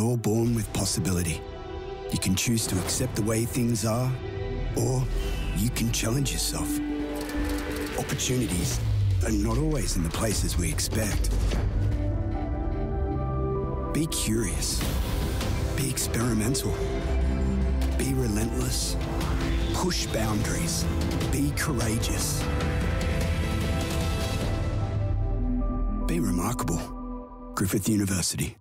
You're born with possibility. You can choose to accept the way things are, or you can challenge yourself. Opportunities are not always in the places we expect. Be curious. Be experimental. Be relentless. Push boundaries. Be courageous. Be remarkable. Griffith University.